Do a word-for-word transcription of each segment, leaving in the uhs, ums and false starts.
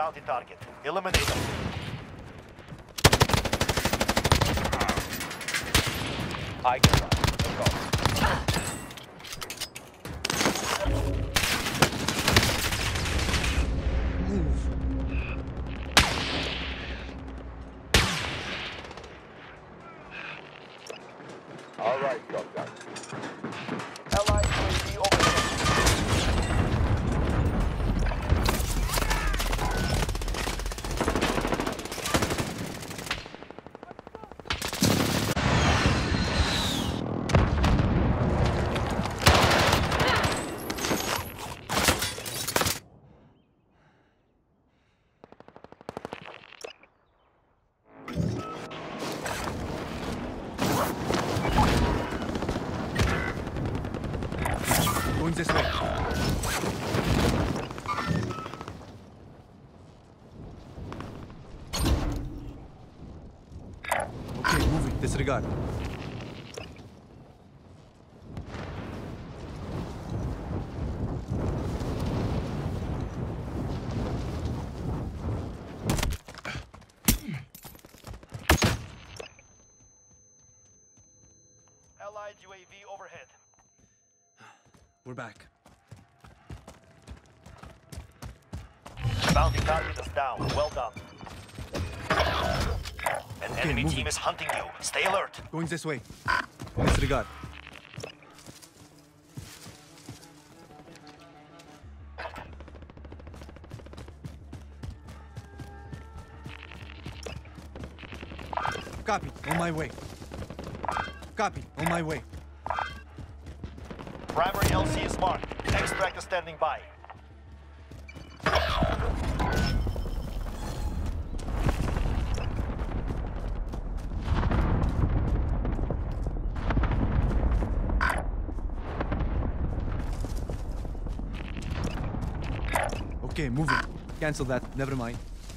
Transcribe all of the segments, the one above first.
bounty target. Eliminate them. I get that. Let's go. Move. All right, shotgun. Allied U A V overhead. Going this way. Okay, moving. Disregard. Allied U A V overhead. We're back. Bounty target is down. Well done. An Okay, enemy moving. team is hunting you. Stay alert. Going this way. Disregard. Copy. On my way. Copy. On my way. Primary L C is marked. Extract is standing by. Okay, moving. Cancel that. Never mind.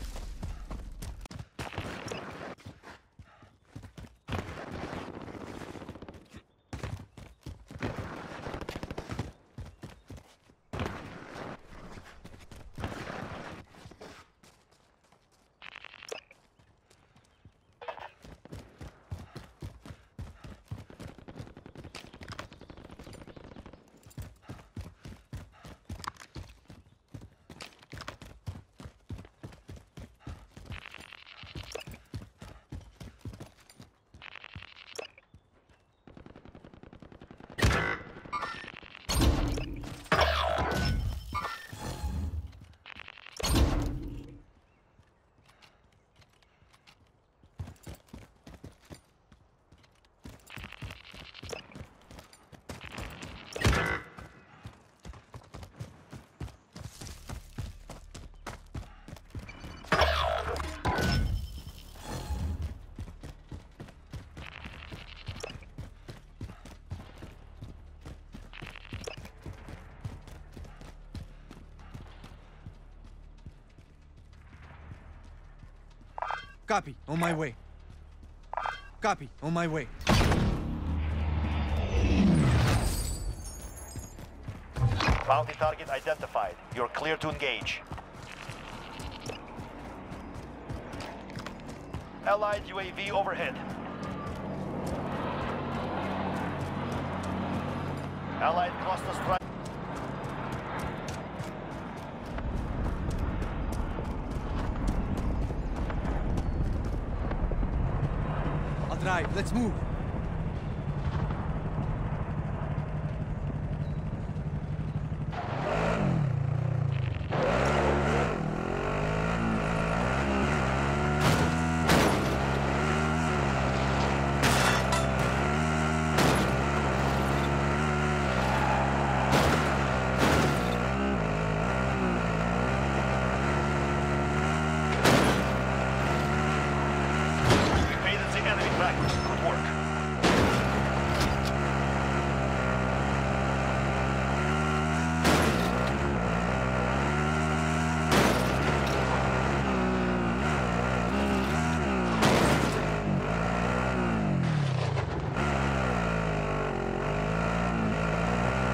Copy. On my way. Copy. On my way. Bounty target identified. You're clear to engage. Allied U A V overhead. Allied cluster strike. I'll drive. Let's move. Good work.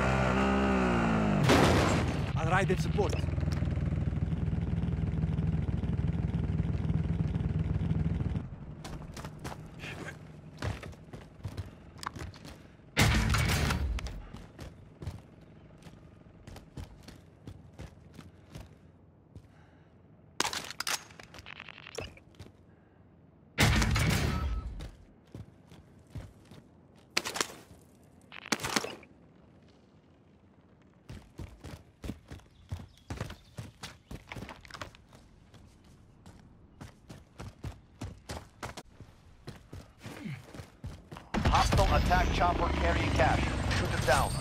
I'll ride in support. Hostile attack chopper carrying cash. Shoot it down.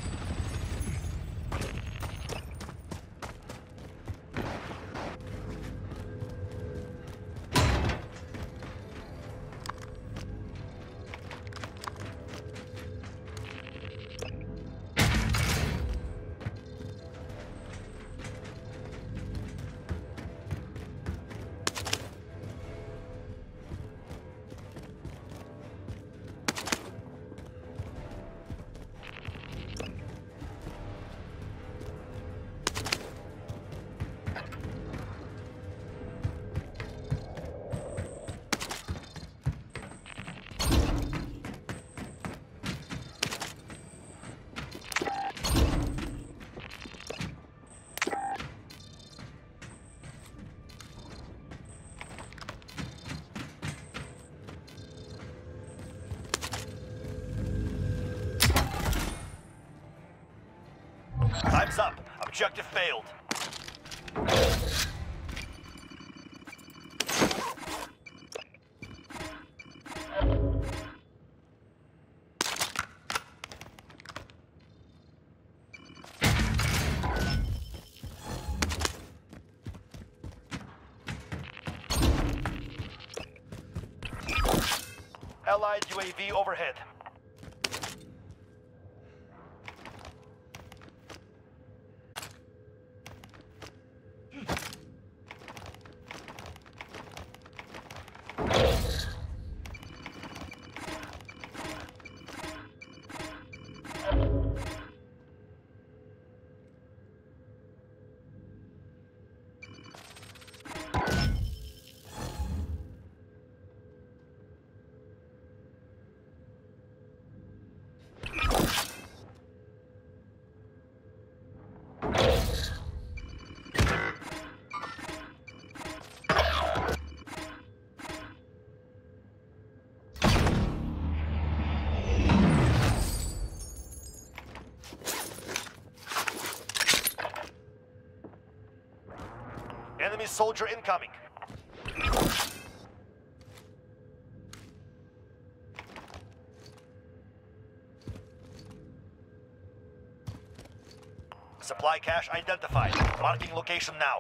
Time's up. Objective failed. Allied U A V overhead. Enemy soldier incoming. Supply cache identified. Marking location now.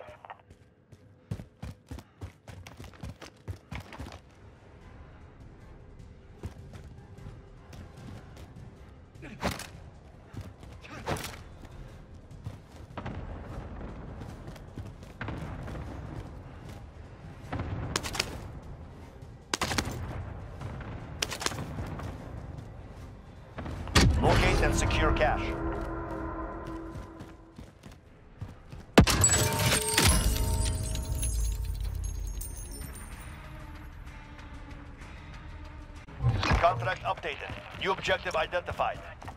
Locate and secure cache. Contract updated. New objective identified.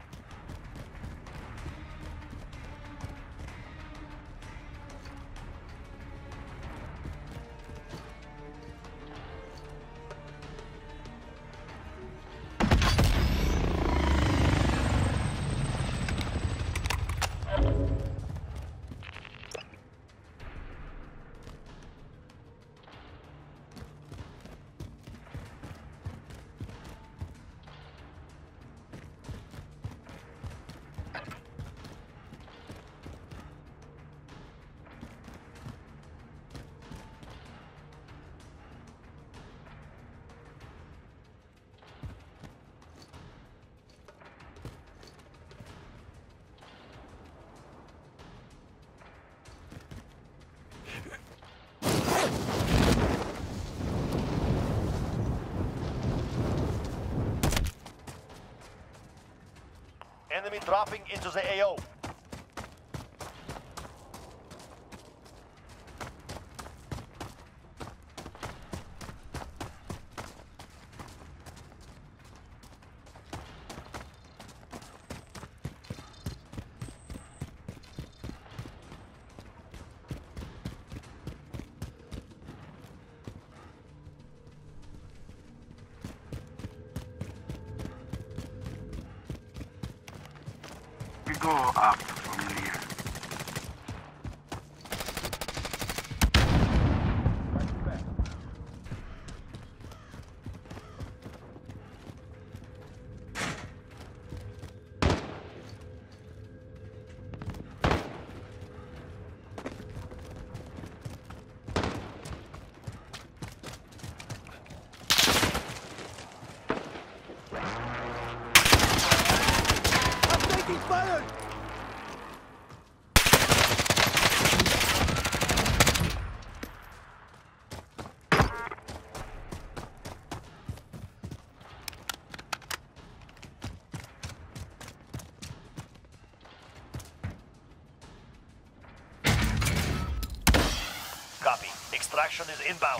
Enemy dropping into the A O. We go up from here. Taking fire! Copy. Extraction is inbound.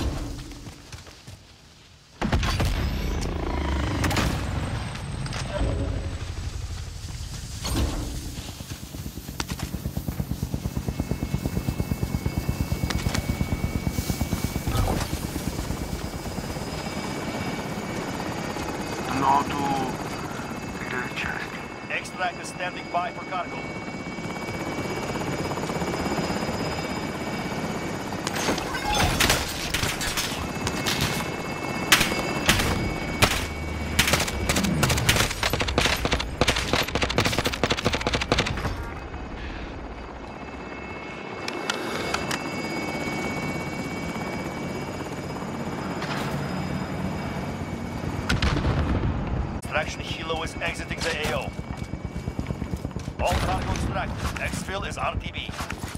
No to the chest. Extract is standing by for cargo. Extraction helo is exiting the A O. All cargo extracted. Exfil is R T B.